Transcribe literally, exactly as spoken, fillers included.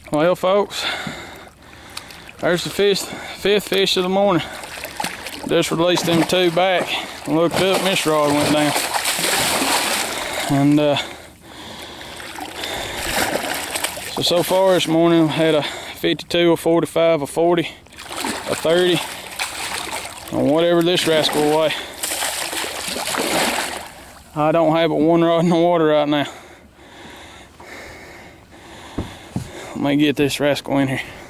Well, folks, there's the fifth, fifth fish of the morning. Just released them two back. Looked up, and this rod went down. And uh, so, so far this morning, I had a fifty-two, a forty-five, a forty, a thirty, and whatever this rascal will weigh. I don't have but one rod in the water right now. Let me get this rascal in here.